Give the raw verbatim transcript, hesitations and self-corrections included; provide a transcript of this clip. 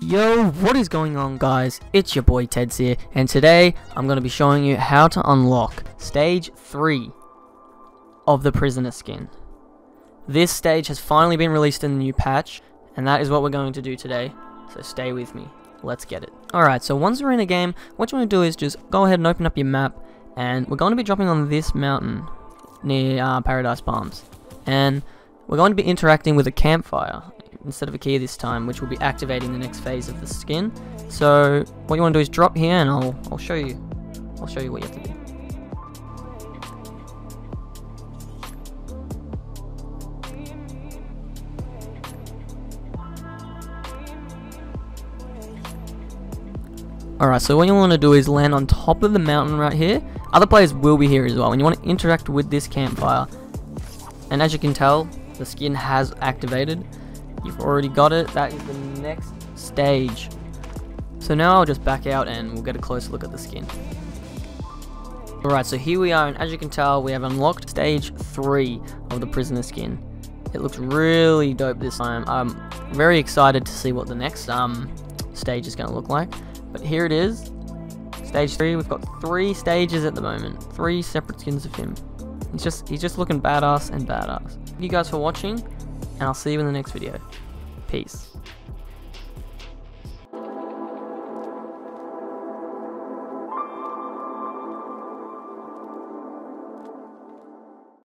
Yo, what is going on, guys? It's your boy Tedds here, and today I'm going to be showing you how to unlock stage three of the prisoner skin. This stage has finally been released in the new patch, and that is what we're going to do today, so stay with me. Let's get it. Alright, so once we're in a game, what you want to do is just go ahead and open up your map, and we're going to be dropping on this mountain near uh, Paradise Palms, and we're going to be interacting with a campfire instead of a key this time, which will be activating the next phase of the skin. So what you want to do is drop here, and I'll I'll show you. I'll show you what you have to do. Alright, so what you want to do is land on top of the mountain right here. Other players will be here as well, and you want to interact with this campfire. And as you can tell, the skin has activated. You've already got it. That is the next stage. So now I'll just back out and we'll get a closer look at the skin. Alright, so here we are, and as you can tell, we have unlocked stage three of the prisoner skin. It looks really dope this time. I'm very excited to see what the next um stage is going to look like. But here it is, stage three. We've got three stages at the moment, three separate skins of him. He's just he's just looking badass and badass. Thank you guys for watching, and I'll see you in the next video. Peace.